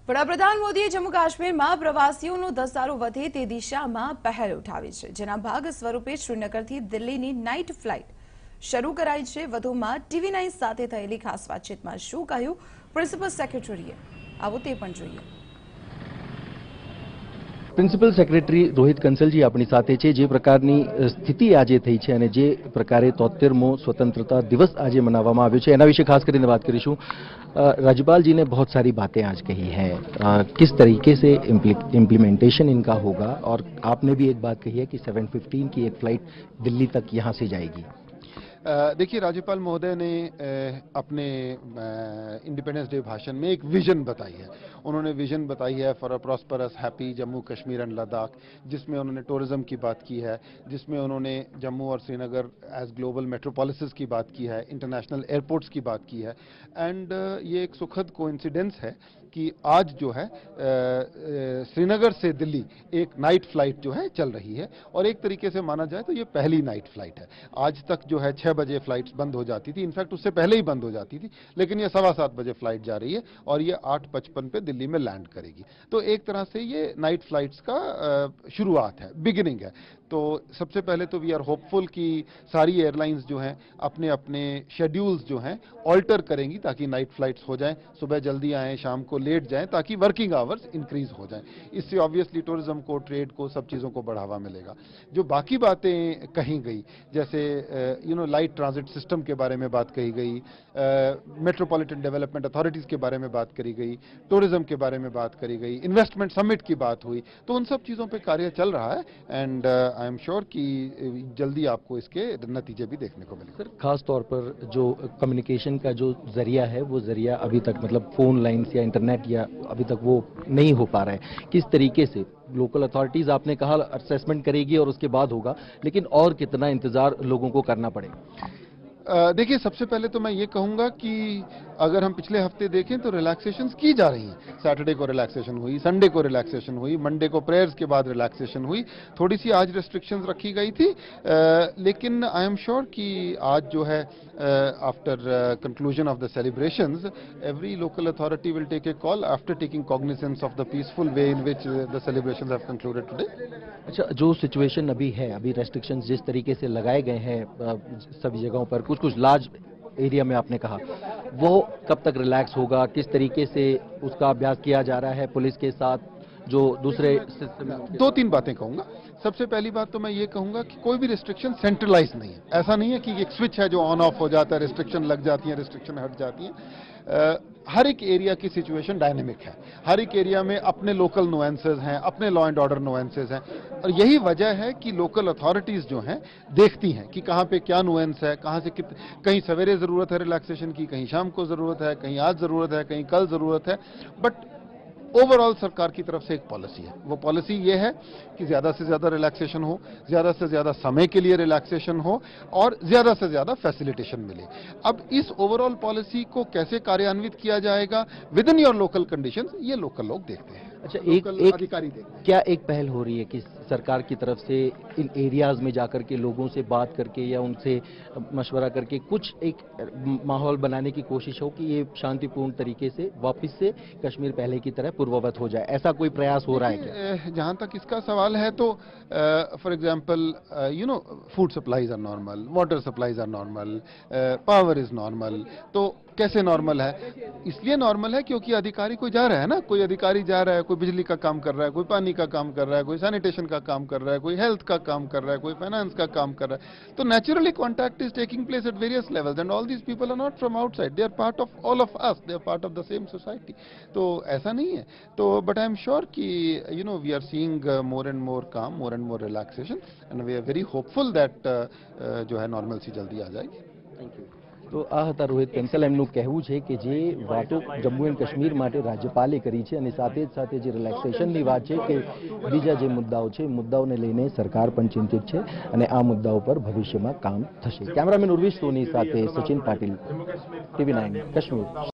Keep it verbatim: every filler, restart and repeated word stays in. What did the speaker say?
વડાપ્રધાન મોદીએ જમ્મુ કાશ્મીરમાં પ્રવાસીઓનો ધસારો વધે તે દિશામાં પહેલ ઉઠાવી છે, જેના ભાગ સ્વરૂપે શ્રીનગરથી દિલ્હીની નાઇટ ફ્લાઇટ શરૂ કરાઈ છે। વધુમાં ટીવી નાઇન સાથે થયેલી ખાસ વાતચીતમાં શું કહ્યું પ્રિન્સિપલ સેક્રેટરીએ, આવો તે પણ જોઈએ। પ્રિન્સિપલ સેક્રેટરી રોહિત કંસલજી આપણી સાથે છે। જે પ્રકારની સ્થિતિ આજે થઈ છે અને જે પ્રકારે તોતેરમો स्वतंत्रता दिवस आज मनावવામાં આવ્યો છે, એના વિશે ખાસ કરીને વાત કરીશું। राज्यपाल जी ने बहुत सारी बातें आज कही हैं, किस तरीके से इम्प्लीमेंटेशन इनका होगा, और आपने भी एक बात कही है कि सेवन फिफ्टीन की एक फ्लाइट दिल्ली तक यहाँ से जाएगी। देखिए, राज्यपाल महोदय ने अपने इंडिपेंडेंस डे भाषण में एक विजन बताई है। उन्होंने विजन बताई है for a prosperous happy Jammu Kashmir and Ladakh, जिसमें उन्होंने टूरिज्म की बात की है, जिसमें उन्होंने जम्मू और श्रीनगर एज ग्लोबल मेट्रोपोलिसेस की बात की है, इंटरनेशनल एयरपोर्ट्स की बात की है। एंड ये एक सुखद कोइंसिडेंस है कि आज जो है श्रीनगर से दिल्ली एक नाइट फ्लाइट जो है चल रही है, और एक तरीके से माना जाए तो ये पहली नाइट फ्लाइट है। आज तक जो है छह बजे फ्लाइट्स बंद हो जाती थी, इनफैक्ट उससे पहले ही बंद हो जाती थी, लेकिन ये सवा सात बजे फ्लाइट जा रही है और ये आठ पचपन पे दिल्ली में लैंड करेगी। तो एक तरह से ये नाइट फ्लाइट्स का शुरुआत है, बिगिनिंग है। तो सबसे पहले तो वी आर होपफुल कि सारी एयरलाइंस जो हैं अपने अपने शेड्यूल्स जो हैं ऑल्टर करेंगी ताकि नाइट फ्लाइट्स हो जाएं, सुबह जल्दी आएँ, शाम को लेट जाएं, ताकि वर्किंग आवर्स इंक्रीज हो जाएं। इससे ऑब्वियसली टूरिज्म को, ट्रेड को, सब चीज़ों को बढ़ावा मिलेगा। जो बाकी बातें कही गई, जैसे you know light transit system के बारे में बात कही गई, मेट्रोपॉलिटन डेवलपमेंट अथॉरिटीज़ के बारे में बात करी गई, टूरिज्म के बारे में बात करी गई, इन्वेस्टमेंट समिट की बात हुई, तो उन सब चीज़ों पर कार्य चल रहा है। एंड आई एम श्योर कि जल्दी आपको इसके नतीजे भी देखने को मिलेंगे। सर, खास तौर पर जो कम्युनिकेशन का जो जरिया है, वो जरिया अभी तक मतलब फोन लाइन्स या इंटरनेट या अभी तक वो नहीं हो पा रहा है। किस तरीके से लोकल अथॉरिटीज, आपने कहा असेसमेंट करेगी और उसके बाद होगा, लेकिन और कितना इंतजार लोगों को करना पड़ेगा? देखिए, सबसे पहले तो मैं ये कहूँगा कि अगर हम पिछले हफ्ते देखें तो रिलैक्सेशंस की जा रही हैं। सैटरडे को रिलैक्सेशन हुई, संडे को रिलैक्सेशन हुई, मंडे को प्रेयर्स के बाद रिलैक्सेशन हुई, थोड़ी सी आज रेस्ट्रिक्शंस रखी गई थी, आ, लेकिन आई एम श्योर कि आज जो है after conclusion of the celebrations every local authority will take a call after taking cognizance of the peaceful way in which the celebrations have concluded today. अच्छा, जो सिचुएशन अभी है, अभी रेस्ट्रिक्शंस जिस तरीके से लगाए गए हैं सभी जगहों पर, कुछ कुछ लार्ज एरिया में आपने कहा, वो कब तक रिलैक्स होगा, किस तरीके से उसका अभ्यास किया जा रहा है पुलिस के साथ, जो दूसरे सिस्टम? दो तीन बातें कहूंगा। सबसे पहली बात तो मैं ये कहूंगा कि कोई भी रिस्ट्रिक्शन सेंट्रलाइज नहीं है। ऐसा नहीं है कि एक स्विच है जो ऑन ऑफ हो जाता है, रिस्ट्रिक्शन लग जाती है, रिस्ट्रिक्शन हट जाती है। Uh, हर एक एरिया की सिचुएशन डायनेमिक है, हर एक एरिया में अपने लोकल नुएंसेस हैं, अपने लॉ एंड ऑर्डर नुएंसेस हैं, और यही वजह है कि लोकल अथॉरिटीज जो हैं देखती हैं कि कहाँ पे क्या नुएंस है, कहाँ से कित कहीं सवेरे ज़रूरत है रिलैक्सेशन की, कहीं शाम को ज़रूरत है, कहीं आज ज़रूरत है, कहीं कल ज़रूरत है। बट ओवरऑल सरकार की तरफ से एक पॉलिसी है, वो पॉलिसी ये है कि ज़्यादा से ज़्यादा रिलैक्सेशन हो, ज़्यादा से ज़्यादा समय के लिए रिलैक्सेशन हो, और ज़्यादा से ज़्यादा फैसिलिटेशन मिले। अब इस ओवरऑल पॉलिसी को कैसे कार्यान्वित किया जाएगा within your local conditions, ये लोकल लोग देखते हैं। अच्छा, एक, एक अधिकारी देखते। क्या एक पहल हो रही है कि सरकार की तरफ से इन एरियाज में जाकर के लोगों से बात करके या उनसे मशवरा करके कुछ एक माहौल बनाने की कोशिश हो कि ये शांतिपूर्ण तरीके से वापस से कश्मीर पहले की तरह पूर्ववत हो जाए, ऐसा कोई प्रयास हो रहा है क्या? जहां तक इसका सवाल है तो for example you know food supplies are normal, water supplies are normal, power is normal. तो कैसे नॉर्मल है? इसलिए नॉर्मल है क्योंकि अधिकारी कोई जा रहा है ना, कोई अधिकारी जा रहा है, कोई बिजली का काम कर रहा है, कोई पानी का काम कर रहा है, कोई सैनिटेशन का काम कर रहा है, कोई हेल्थ का काम कर रहा है, कोई फाइनेंस का काम कर रहा है। तो naturally contact is taking place at various levels, and all these people are not from outside, they are part of all of us, they are part of the same society. तो ऐसा नहीं है। तो बट आई एम श्योर कि you know we are seeing more and more calm, more and more relaxation, and we are very hopeful that जो है normalcy जल्दी आ जाएगी। Thank you. तो આ હતા રોહિત કંસલ, એમનું કહેવું છે કે જે વાતો જમ્મુ એન્ડ કાશ્મીર માટે રાજ્યપાલે કરી છે અને સાથે જ સાથે જે રિલેક્સેશનની વાત છે કે બીજા જે મુદ્દાઓ છે, મુદ્દાઓને લઈને સરકાર પણ ચિંતિત છે અને આ મુદ્દાઓ પર ભવિષ્યમાં કામ થશે। કેમેરામેન ઉર્વિશ સોની સાથે સચિન પાટીલ, ટીવી નાઇન કાશ્મીર।